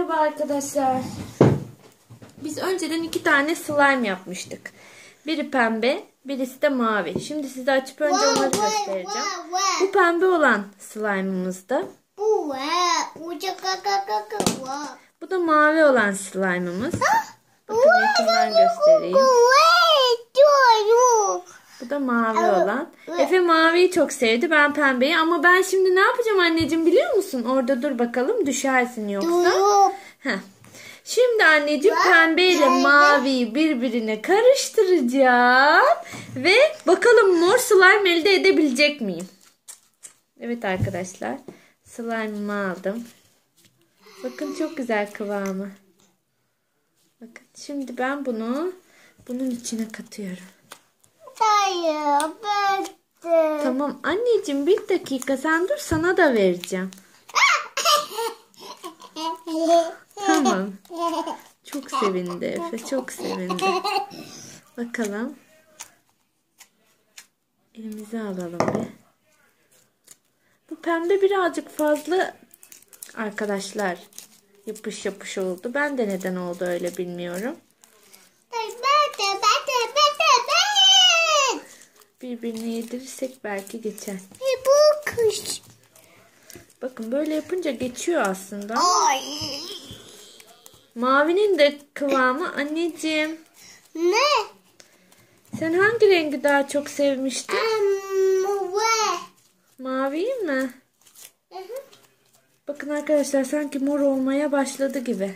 Merhaba arkadaşlar. Biz önceden 2 tane slime yapmıştık. Biri pembe, birisi de mavi. Şimdi size açıp önce onları göstereceğim. Bu pembe olan slime'ımızda. Bu da mavi olan slime'ımız. Bakın yakından göstereyim. Bu da mavi olan. Efe maviyi çok sevdi. Ben pembeyi. Ama ben şimdi ne yapacağım anneciğim biliyor musun? Orada dur bakalım. Düşersin yoksa. Heh. Şimdi anneciğim pembe ile maviyi birbirine karıştıracağım. Ve bakalım mor slime elde edebilecek miyim? Evet arkadaşlar. Slime'ımı aldım. Bakın çok güzel kıvamı. Bakın şimdi ben bunun içine katıyorum. Tamam anneciğim bir dakika sen dur sana da vereceğim. Tamam. Çok sevindi Efe, çok sevindi. Bakalım. Elimize alalım bir. Bu pembe birazcık fazla arkadaşlar. Yapış yapış oldu. Ben de neden oldu öyle bilmiyorum. Birbirine yedirirsek belki geçer. Bu kış. Bakın böyle yapınca geçiyor aslında. Mavinin de kıvamı anneciğim. Ne? Sen hangi rengi daha çok sevmiştin? Maviyi mi? Bakın arkadaşlar sanki mor olmaya başladı gibi.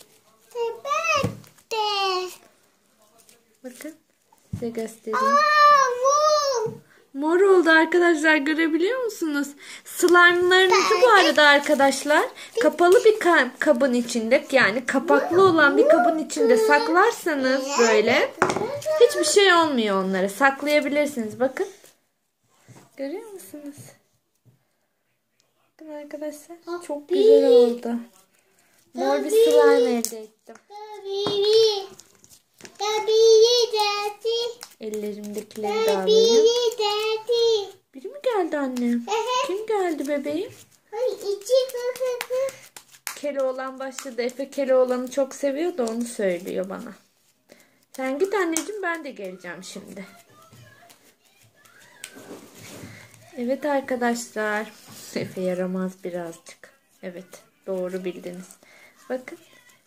Bakın size göstereyim. Mor oldu arkadaşlar, görebiliyor musunuz? Slime'larınızı bu arada arkadaşlar kapalı bir kabın içinde, yani kapaklı olan bir kabın içinde saklarsanız böyle hiçbir şey olmuyor, onları saklayabilirsiniz. Bakın. Görüyor musunuz? Bakın arkadaşlar çok güzel oldu. Mor bir slime elde ettim. Ellerimdekileri de alayım. Biri mi geldi annem? Kim geldi bebeğim? Keloğlan başladı. Efe Keloğlan'ı çok seviyor da onu söylüyor bana. Sen git anneciğim, ben de geleceğim şimdi. Evet arkadaşlar. Efe yaramaz birazcık. Evet, doğru bildiniz. Bakın.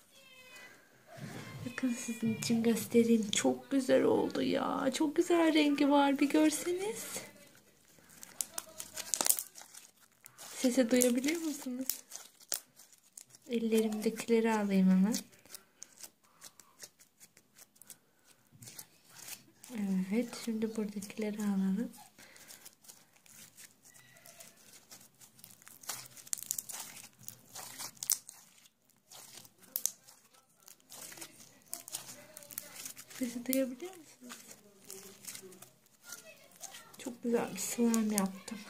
Bakın sizin için göstereyim. Çok güzel oldu ya. Çok güzel rengi var. Bir görseniz. Sesi duyabiliyor musunuz? Ellerimdekileri alayım hemen. Evet. Şimdi buradakileri alalım. Sesi duyabiliyor musunuz? Çok güzel bir slime yaptım.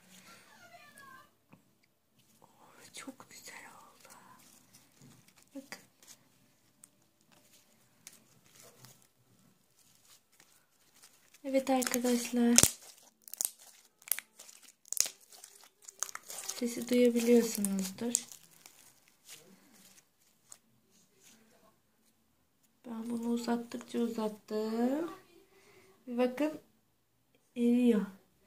Çok güzel oldu. Bakın. Evet arkadaşlar. Sesi duyabiliyorsunuzdur. Ben bunu uzattıkça uzattım. Bakın eriyor.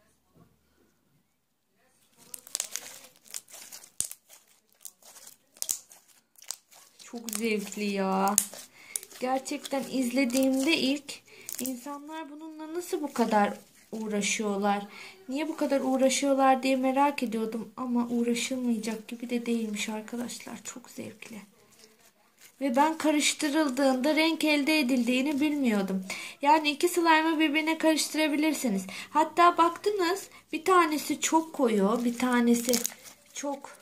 Çok zevkli ya. Gerçekten izlediğimde ilk insanlar bununla nasıl bu kadar uğraşıyorlar? Niye bu kadar uğraşıyorlar diye merak ediyordum. Ama uğraşılmayacak gibi de değilmiş arkadaşlar. Çok zevkli. Ve ben karıştırıldığında renk elde edildiğini bilmiyordum. Yani iki slime'ı birbirine karıştırabilirsiniz. Hatta baktınız bir tanesi çok koyu, bir tanesi çok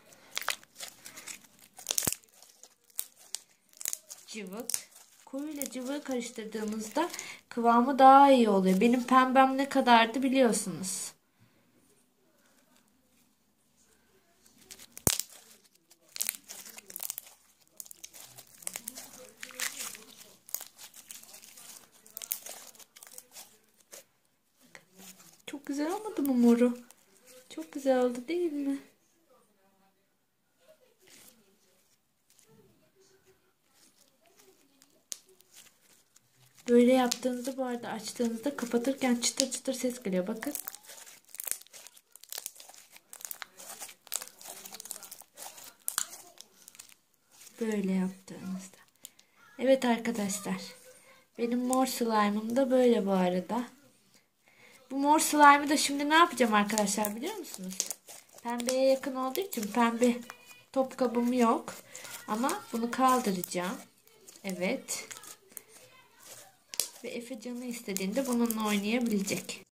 cıvık. Koyu ile cıvığı karıştırdığımızda kıvamı daha iyi oluyor. Benim pembem ne kadardı biliyorsunuz. Çok güzel olmadı mı moru? Çok güzel oldu değil mi? Böyle yaptığınızda bu arada açtığınızda kapatırken çıtır çıtır ses geliyor. Bakın. Böyle yaptığınızda. Evet arkadaşlar. Benim mor slime'ım da böyle bu arada. Bu mor slime'ı da şimdi ne yapacağım arkadaşlar biliyor musunuz? Pembeye yakın olduğu için pembe top kabım yok. Ama bunu kaldıracağım. Evet. Ve Efe canı istediğinde bununla oynayabilecek.